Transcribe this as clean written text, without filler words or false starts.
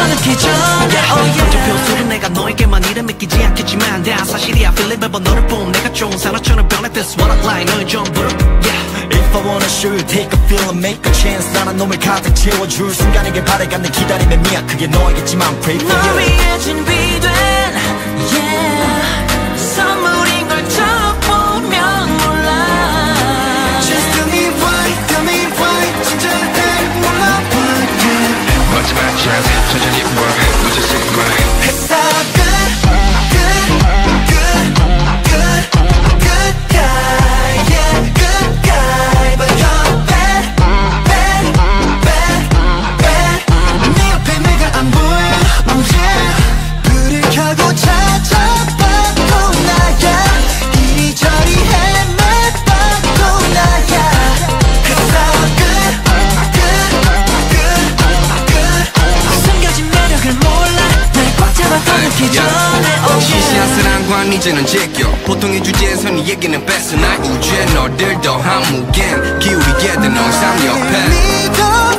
늦기 전에 감정 표수는 내가 너에게만 이래 믿기지 않겠지만 다 사실이야 feel it 매번 너를 봄 내가 좋은 사람처럼 변해 That's what I like 너의 전부를 If I wanna show you take a feel and make a chance 나란 놈을 가득 채워줄 순간이길 바래가는 기다림의 미약 그게 너이겠지만 pray for you 널 위해 준비된 yeah 선물인 걸 처음 보면 몰라 Just tell me why 진짜를 몰라봐 yeah. 마지막 chance 천천히 봐 놓치지 마 It's all good guy yeah good guy But you're bad 네 옆에 내가 안 보여 oh yeah 불을 켜고 찾아봐도 나야 이리저리 헤매봐도 나야 It's all good 숨겨진 매력을 몰라 날 꽉 잡아도 늦기 전에 시시한 사랑과 이제는 제껴 보통의 주제에서 네 얘기는 뺐어 나 우주에 너를 더 한무겐 기울이게 된 너의 삶 옆에